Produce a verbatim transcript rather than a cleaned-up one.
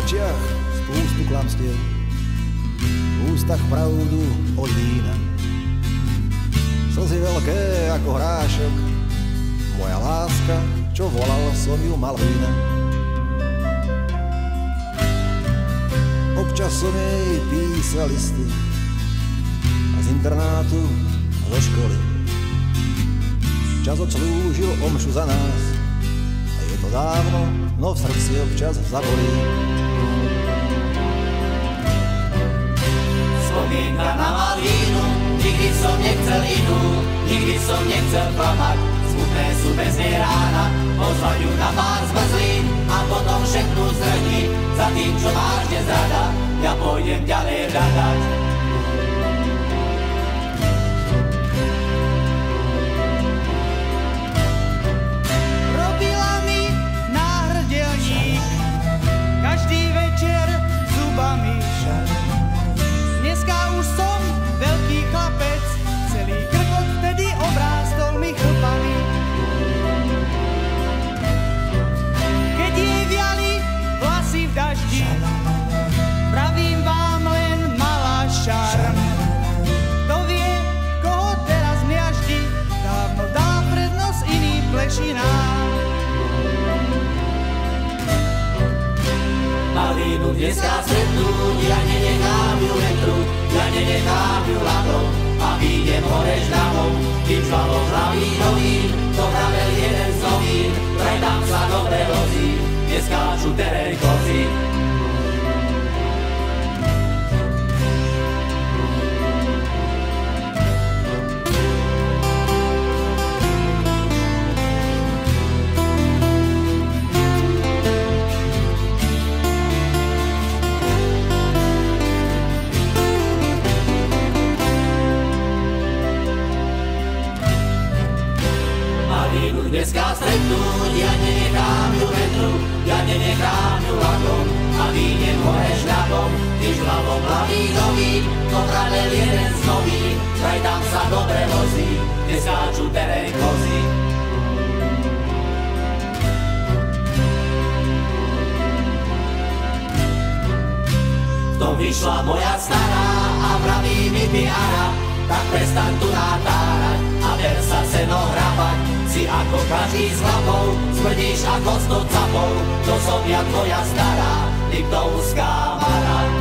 očiach spústu klamstiev, v ústach pravdu od vína. Slzy veľké ako hrášok, moja láska, čo volal som ju mal vína. Občas som jej písal listy a z internátu a zo školy. Čas odslúžil omšu za nás a je to dávno, no v srdci občas zabolí. Spomienka na Malvínu, nikdy som nechcel inú, nikdy som nechcel klamať. Smutné sú bez nej rána, pozvať ju na pár zmrzlín a potom šepnúť zdrhni. Za tým, čo máš dnes rada, ja pôjdem ďalej hľadať. Robila mi náhrdelník každý večer zubami. Dneska už som veľký chlapec, celý krk odtedy obrástol mi chlpami. Keď jej viali vlasy v daždi, pravím vám len malá šarm. Kto vie, koho teraz miaždi, dávno dá prednosť iným plešinám. Malvínu dneska stretnúť, ja nenechám ju vetru, ja nenechám ju ľadom a výjdem hore žľavou, kým žľavou hlavý novín, to vravel jeden z novín, vraj tam sa dobre lozí, neskáču terej kozy. Dneska stretnúť, ja nenechám ju vetru, ja nenechám ju ľadom a výjdem hore žľabom, ty žľabom hlavý novín, to vravel jeden z novín, vraj tam sa dobre vozí, kde skáču terej kozy. V tom vyšla moja stará a vraví mi ty Ara, tak prestaň tu nátárať a ver sa seno hrabať. Si ako každý z chlapov, smrdíš ako sto capov, to som ja tvoja stará, Liptovská Mara.